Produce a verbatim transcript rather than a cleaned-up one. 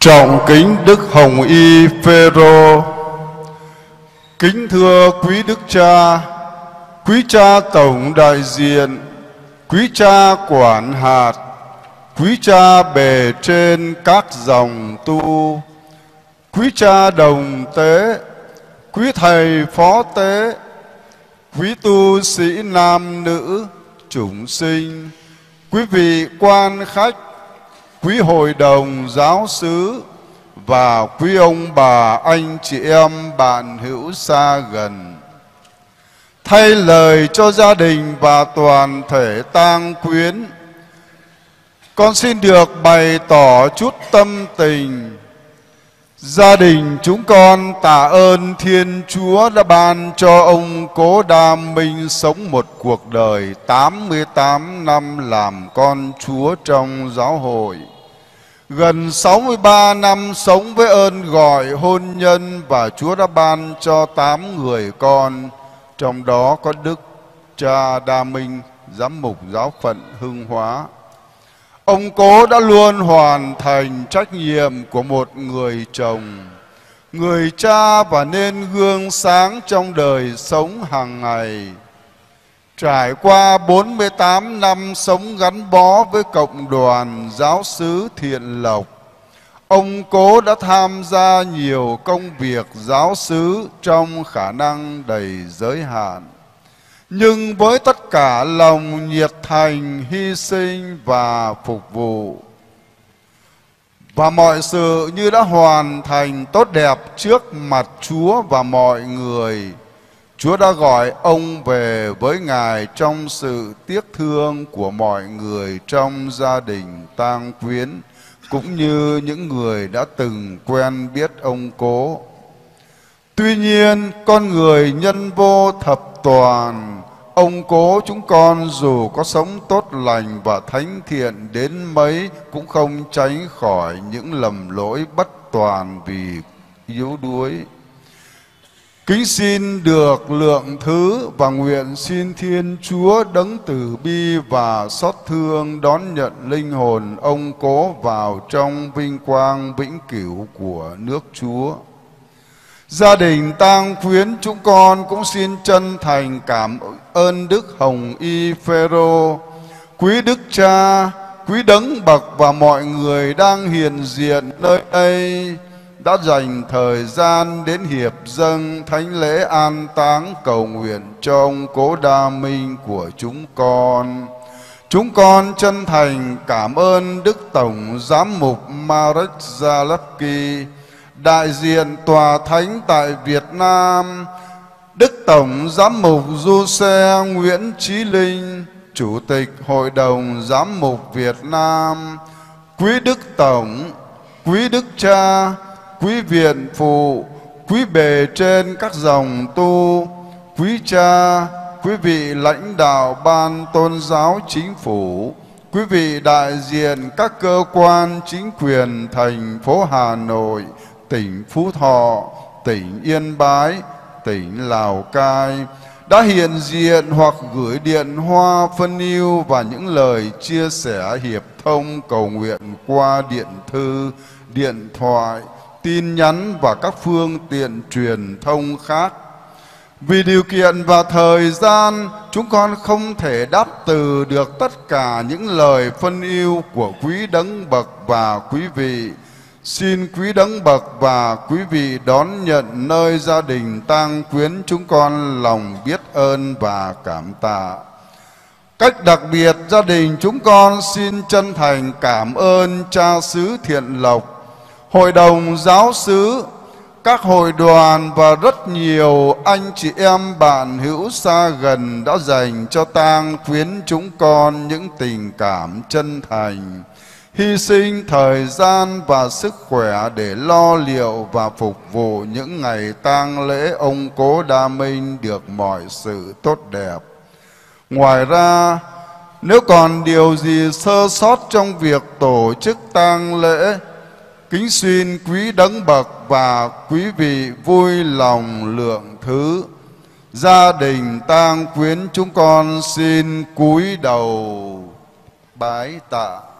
Trọng kính Đức Hồng Y Phêrô. Kính thưa quý Đức Cha, quý cha tổng đại diện, quý cha quản hạt, quý cha bề trên các dòng tu, quý cha đồng tế, quý thầy phó tế, quý tu sĩ nam nữ, chủng sinh, quý vị quan khách, quý hội đồng giáo xứ và quý ông bà anh chị em bạn hữu xa gần. Thay lời cho gia đình và toàn thể tang quyến, con xin được bày tỏ chút tâm tình. Gia đình chúng con tạ ơn Thiên Chúa đã ban cho ông Cố Đa Minh sống một cuộc đời tám mươi tám năm làm con Chúa trong giáo hội. Gần sáu mươi ba năm sống với ơn gọi hôn nhân, và Chúa đã ban cho tám người con, trong đó có Đức Cha Đa Minh, giám mục giáo phận Hưng Hóa. Ông Cố đã luôn hoàn thành trách nhiệm của một người chồng, người cha và nên gương sáng trong đời sống hàng ngày. Trải qua bốn mươi tám năm sống gắn bó với cộng đoàn giáo xứ Thiện Lộc, ông Cố đã tham gia nhiều công việc giáo xứ trong khả năng đầy giới hạn. Nhưng với tất cả lòng nhiệt thành, hy sinh và phục vụ, và mọi sự như đã hoàn thành tốt đẹp trước mặt Chúa và mọi người, Chúa đã gọi ông về với Ngài trong sự tiếc thương của mọi người trong gia đình tang quyến, cũng như những người đã từng quen biết ông Cố. Tuy nhiên, con người nhân vô thập toàn, ông Cố chúng con dù có sống tốt lành và thánh thiện đến mấy cũng không tránh khỏi những lầm lỗi bất toàn vì yếu đuối. Kính xin được lượng thứ và nguyện xin Thiên Chúa đấng từ bi và xót thương đón nhận linh hồn ông Cố vào trong vinh quang vĩnh cửu của nước Chúa. Gia đình tang quyến chúng con cũng xin chân thành cảm ơn Đức Hồng Y Phêrô, quý Đức Cha, quý Đấng Bậc và mọi người đang hiện diện nơi đây đã dành thời gian đến hiệp dâng thánh lễ an táng cầu nguyện cho ông Cố Đa Minh của chúng con. Chúng con chân thành cảm ơn Đức Tổng Giám mục Marek Zalewski, đại diện Tòa Thánh tại Việt Nam, Đức Tổng Giám mục Giuse Nguyễn Chí Linh, Chủ tịch Hội đồng Giám mục Việt Nam, quý Đức Tổng, quý Đức Cha, quý viện phụ, quý bề trên các dòng tu, quý cha, quý vị lãnh đạo ban tôn giáo chính phủ, quý vị đại diện các cơ quan chính quyền thành phố Hà Nội, tỉnh Phú Thọ, tỉnh Yên Bái, tỉnh Lào Cai, đã hiện diện hoặc gửi điện hoa phân ưu và những lời chia sẻ hiệp thông cầu nguyện qua điện thư, điện thoại, tin nhắn và các phương tiện truyền thông khác. Vì điều kiện và thời gian, chúng con không thể đáp từ được tất cả những lời phân ưu của quý Đấng Bậc và quý vị. Xin quý Đấng Bậc và quý vị đón nhận nơi gia đình tang quyến chúng con lòng biết ơn và cảm tạ. Cách đặc biệt, gia đình chúng con xin chân thành cảm ơn cha xứ Thiện Lộc, Hội đồng giáo xứ, các hội đoàn và rất nhiều anh chị em bạn hữu xa gần đã dành cho tang quyến chúng con những tình cảm chân thành, hy sinh thời gian và sức khỏe để lo liệu và phục vụ những ngày tang lễ ông Cố Đa Minh được mọi sự tốt đẹp. Ngoài ra, nếu còn điều gì sơ sót trong việc tổ chức tang lễ, kính xin quý Đấng Bậc và quý vị vui lòng lượng thứ. Gia đình tang quyến chúng con xin cúi đầu bái tạ.